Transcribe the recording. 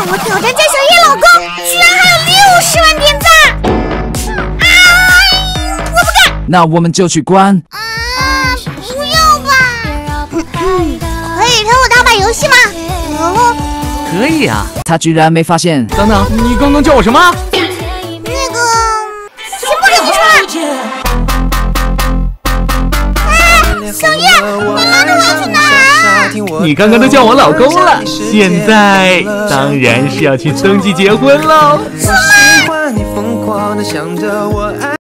我挑战见小叶老公，居然还有60万点赞！我不干。 那我们就去关。 不要吧。可以陪我打把游戏吗？ 可以啊。 他居然没发现。 等等，你刚刚叫我什么？ 那个，先不给你说。小叶，你拉着我去哪儿？ 你刚刚都叫我老公了，现在当然是要去登记结婚喽。 什么？